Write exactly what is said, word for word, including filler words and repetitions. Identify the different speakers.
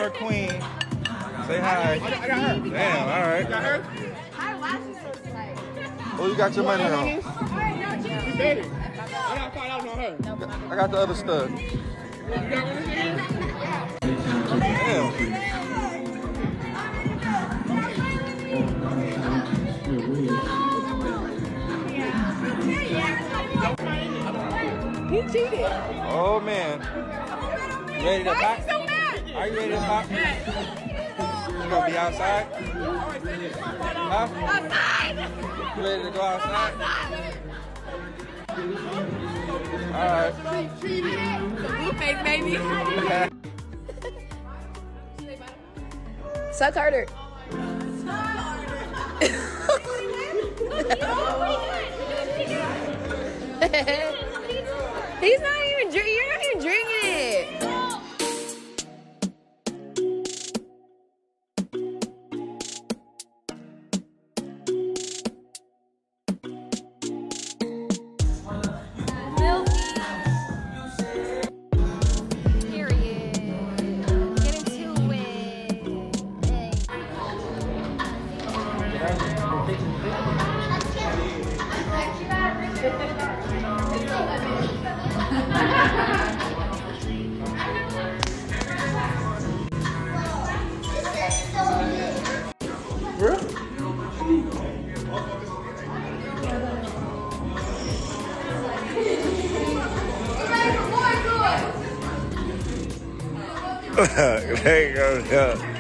Speaker 1: our queen. Say hi.
Speaker 2: I got, I got her.
Speaker 1: Damn, all right.
Speaker 2: You got her?
Speaker 3: Her lashes so tight.
Speaker 1: Oh, you got your money on.
Speaker 2: We betting. I got five dollars on her.
Speaker 1: I got the other stuff.
Speaker 2: You got one of these?
Speaker 1: Damn.
Speaker 3: He cheated.
Speaker 1: Oh, man. You ready to
Speaker 3: Why
Speaker 1: pop?
Speaker 3: is he so mad?
Speaker 1: Are you ready to pop? You gonna be outside? Huh?
Speaker 3: Outside.
Speaker 1: You ready to go outside? All right.
Speaker 3: Blueface, baby. Suck harder. He's not even drinking. You're not even drinking it.
Speaker 1: There you go. Yeah.